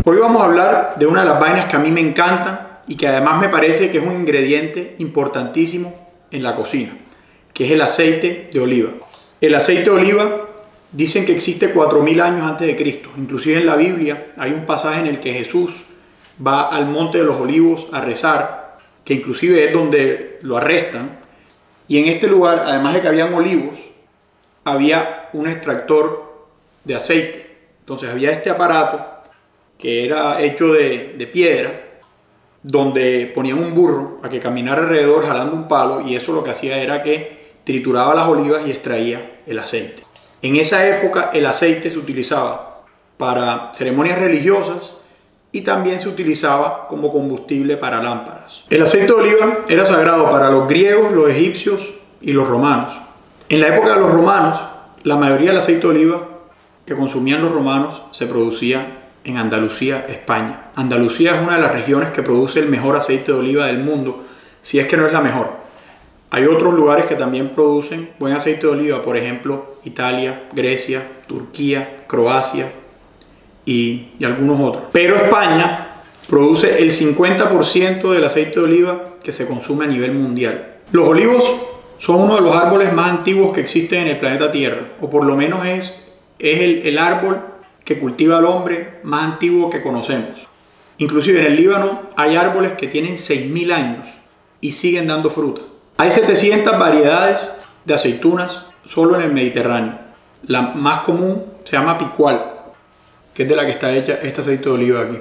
Hoy vamos a hablar de una de las vainas que a mí me encantan y que además me parece que es un ingrediente importantísimo en la cocina, que es el aceite de oliva. El aceite de oliva dicen que existe 4000 años antes de Cristo. Inclusive en la Biblia hay un pasaje en el que Jesús va al Monte de los Olivos a rezar, que inclusive es donde lo arrestan. Y en este lugar, además de que habían olivos, había un extractor de aceite. Entonces había este aparato que era hecho de piedra, donde ponían un burro a que caminara alrededor jalando un palo, y eso lo que hacía era que trituraba las olivas y extraía el aceite. En esa época el aceite se utilizaba para ceremonias religiosas y también se utilizaba como combustible para lámparas. El aceite de oliva era sagrado para los griegos, los egipcios y los romanos. En la época de los romanos, la mayoría del aceite de oliva que consumían los romanos se producía en Andalucía, España. Andalucía es una de las regiones que produce el mejor aceite de oliva del mundo, si es que no es la mejor. Hay otros lugares que también producen buen aceite de oliva, por ejemplo, Italia, Grecia, Turquía, Croacia y algunos otros. Pero España produce el 50% del aceite de oliva que se consume a nivel mundial. Los olivos son uno de los árboles más antiguos que existen en el planeta Tierra, o por lo menos es el árbol que cultiva el hombre más antiguo que conocemos. Inclusive en el Líbano hay árboles que tienen 6000 años y siguen dando fruta. Hay 700 variedades de aceitunas solo en el Mediterráneo. La más común se llama picual, que es de la que está hecha este aceite de oliva aquí.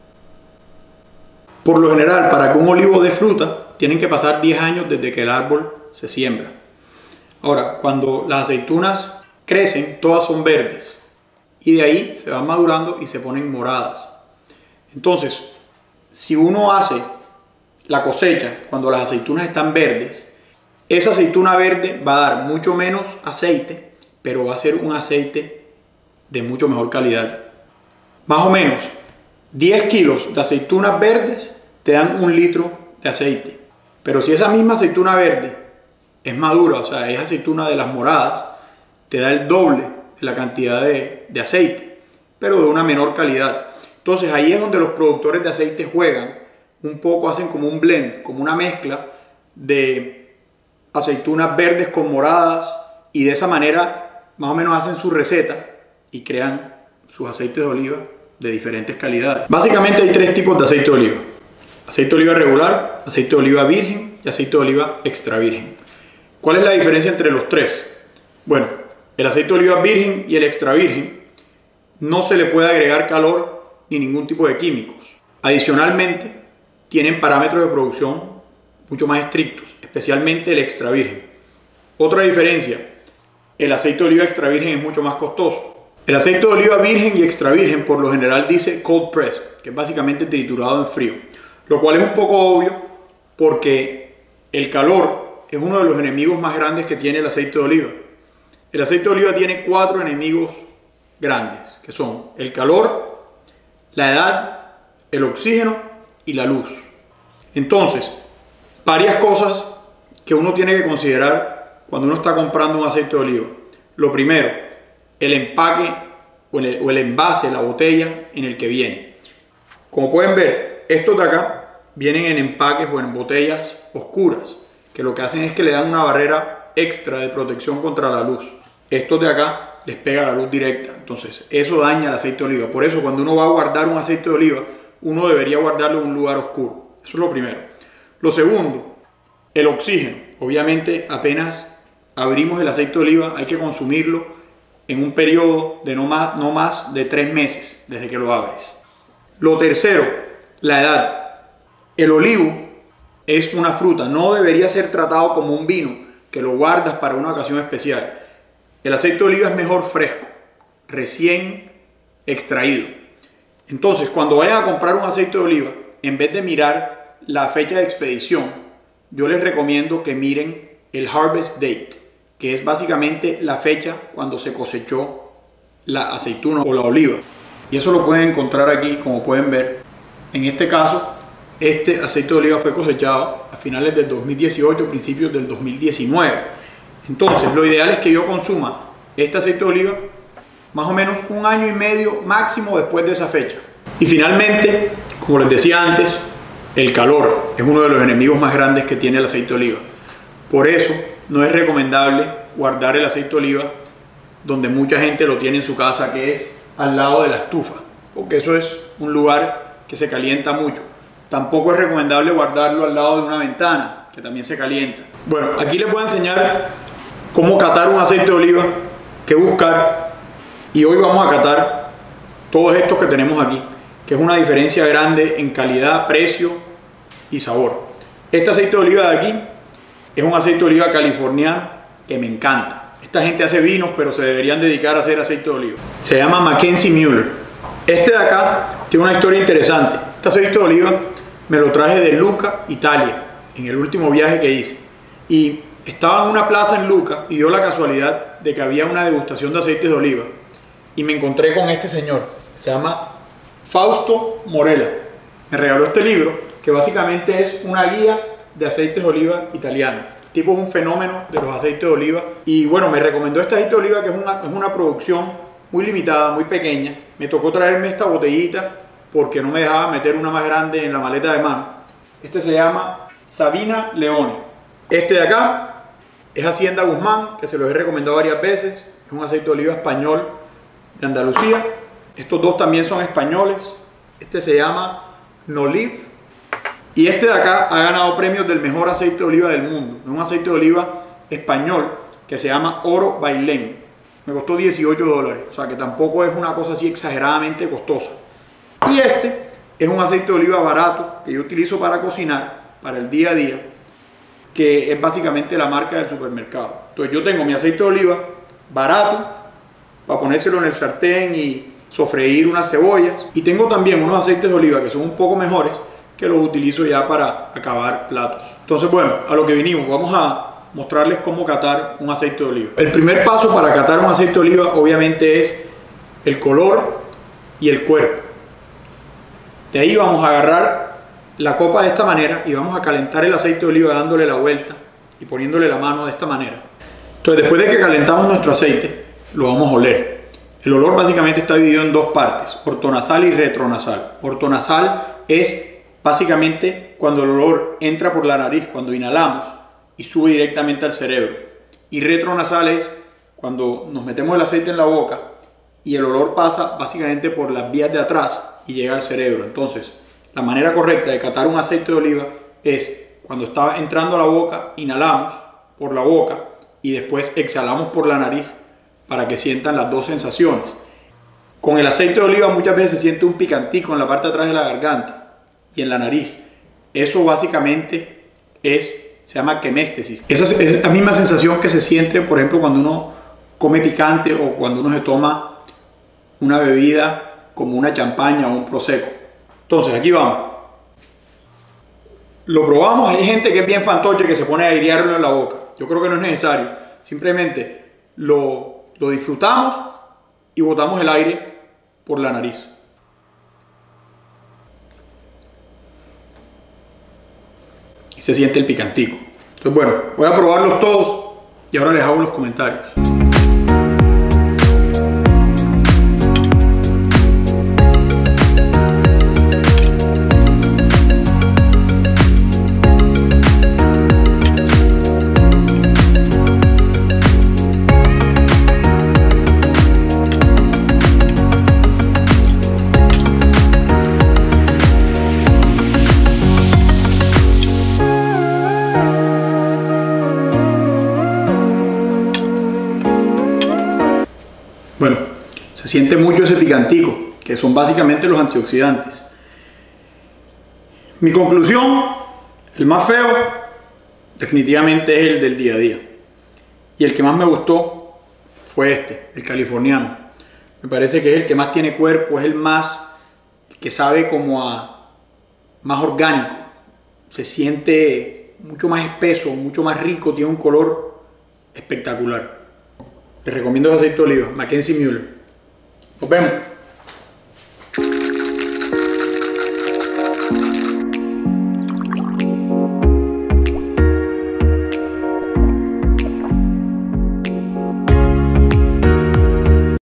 Por lo general, para que un olivo dé fruta, tienen que pasar 10 años desde que el árbol se siembra. Ahora, cuando las aceitunas crecen, todas son verdes, y de ahí se van madurando y se ponen moradas. Entonces, si uno hace la cosecha cuando las aceitunas están verdes, esa aceituna verde va a dar mucho menos aceite, pero va a ser un aceite de mucho mejor calidad. Más o menos 10 kilos de aceitunas verdes te dan 1 litro de aceite. Pero si esa misma aceituna verde es madura, o sea, es aceituna de las moradas, te da el doble de la cantidad de aceite, pero de una menor calidad. Entonces ahí es donde los productores de aceite juegan un poco, hacen como un blend, como una mezcla de aceitunas verdes con moradas, y de esa manera más o menos hacen su receta y crean sus aceites de oliva de diferentes calidades. Básicamente hay 3 tipos de aceite de oliva: aceite de oliva regular, aceite de oliva virgen y aceite de oliva extra virgen. ¿Cuál es la diferencia entre los 3? Bueno, el aceite de oliva virgen y el extra virgen no se le puede agregar calor ni ningún tipo de químicos. Adicionalmente, tienen parámetros de producción mucho más estrictos, especialmente el extra virgen. Otra diferencia: el aceite de oliva extra virgen es mucho más costoso. El aceite de oliva virgen y extra virgen por lo general dice cold pressed, que es básicamente triturado en frío, lo cual es un poco obvio porque el calor es uno de los enemigos más grandes que tiene el aceite de oliva. El aceite de oliva tiene 4 enemigos grandes, que son el calor, la edad, el oxígeno y la luz. Entonces, varias cosas que uno tiene que considerar cuando uno está comprando un aceite de oliva. Lo primero, el empaque o el envase, la botella en el que viene. Como pueden ver, estos de acá vienen en empaques o en botellas oscuras, que lo que hacen es que le dan una barrera extra de protección contra la luz. Estos de acá les pega la luz directa, entonces eso daña el aceite de oliva. Por eso cuando uno va a guardar un aceite de oliva, uno debería guardarlo en un lugar oscuro. Eso es lo primero. Lo segundo, el oxígeno. Obviamente apenas abrimos el aceite de oliva hay que consumirlo en un periodo de no más de 3 meses desde que lo abres. Lo tercero, la edad. El olivo es una fruta, no debería ser tratado como un vino que lo guardas para una ocasión especial. El aceite de oliva es mejor fresco, recién extraído. Entonces, cuando vayan a comprar un aceite de oliva, en vez de mirar la fecha de expedición, yo les recomiendo que miren el harvest date, que es básicamente la fecha cuando se cosechó la aceituna o la oliva. Y eso lo pueden encontrar aquí, como pueden ver. En este caso, este aceite de oliva fue cosechado a finales del 2018, principios del 2019. Entonces, lo ideal es que yo consuma este aceite de oliva más o menos 1 año y medio máximo después de esa fecha. Y finalmente, como les decía antes, el calor es uno de los enemigos más grandes que tiene el aceite de oliva. Por eso no es recomendable guardar el aceite de oliva donde mucha gente lo tiene en su casa, que es al lado de la estufa, porque eso es un lugar que se calienta mucho. Tampoco es recomendable guardarlo al lado de una ventana, que también se calienta. Bueno, aquí les voy a enseñar cómo catar un aceite de oliva, qué buscar, y hoy vamos a catar todos estos que tenemos aquí, que es una diferencia grande en calidad, precio y sabor. Este aceite de oliva de aquí es un aceite de oliva californiano que me encanta. Esta gente hace vinos, pero se deberían dedicar a hacer aceite de oliva. Se llama Mackenzie Mueller. Este de acá tiene una historia interesante. Este aceite de oliva me lo traje de Lucca, Italia, en el último viaje que hice. Y estaba en una plaza en Lucca y dio la casualidad de que había una degustación de aceites de oliva. Y me encontré con este señor. Se llama Fausto Morella. Me regaló este libro, que básicamente es una guía de aceites de oliva italianos. El tipo es un fenómeno de los aceites de oliva. Y bueno, me recomendó este aceite de oliva, que es una producción muy limitada, muy pequeña. Me tocó traerme esta botellita porque no me dejaba meter una más grande en la maleta de mano. Este se llama Sabina Leone. Este de acá es Hacienda Guzmán, que se los he recomendado varias veces. Es un aceite de oliva español de Andalucía. Estos dos también son españoles. Este se llama Noliv. Y este de acá ha ganado premios del mejor aceite de oliva del mundo. Es un aceite de oliva español que se llama Oro Bailén. Me costó $18, o sea que tampoco es una cosa así exageradamente costosa. Y este es un aceite de oliva barato que yo utilizo para cocinar, para el día a día, que es básicamente la marca del supermercado. Entonces yo tengo mi aceite de oliva barato para ponérselo en el sartén y sofreír unas cebollas. Y tengo también unos aceites de oliva que son un poco mejores, que los utilizo ya para acabar platos. Entonces, bueno, a lo que vinimos, vamos a mostrarles cómo catar un aceite de oliva. El primer paso para catar un aceite de oliva obviamente es el color y el cuerpo. De ahí vamos a agarrar la copa de esta manera y vamos a calentar el aceite de oliva dándole la vuelta y poniéndole la mano de esta manera. Entonces, después de que calentamos nuestro aceite, lo vamos a oler. El olor básicamente está dividido en dos partes, ortonasal y retronasal. Ortonasal es básicamente cuando el olor entra por la nariz, cuando inhalamos y sube directamente al cerebro. Y retronasal es cuando nos metemos el aceite en la boca y el olor pasa básicamente por las vías de atrás y llega al cerebro. Entonces, la manera correcta de catar un aceite de oliva es cuando está entrando a la boca, inhalamos por la boca y después exhalamos por la nariz para que sientan las dos sensaciones. Con el aceite de oliva muchas veces se siente un picantico en la parte de atrás de la garganta y en la nariz. Eso básicamente se llama queméstesis. Esa es la misma sensación que se siente, por ejemplo, cuando uno come picante o cuando uno se toma una bebida como una champaña o un prosecco. Entonces, aquí vamos. Lo probamos. Hay gente que es bien fantoche que se pone a airearlo en la boca. Yo creo que no es necesario. Simplemente lo disfrutamos y botamos el aire por la nariz. Y se siente el picantico. Entonces, bueno, voy a probarlos todos y ahora les hago los comentarios. Bueno, se siente mucho ese picantico, que son básicamente los antioxidantes. Mi conclusión, el más feo, definitivamente es el del día a día. Y el que más me gustó fue este, el californiano. Me parece que es el que más tiene cuerpo, es el que sabe como a más orgánico. Se siente mucho más espeso, mucho más rico, tiene un color espectacular. Les recomiendo el aceite de oliva, Mackenzie Mueller. Nos vemos.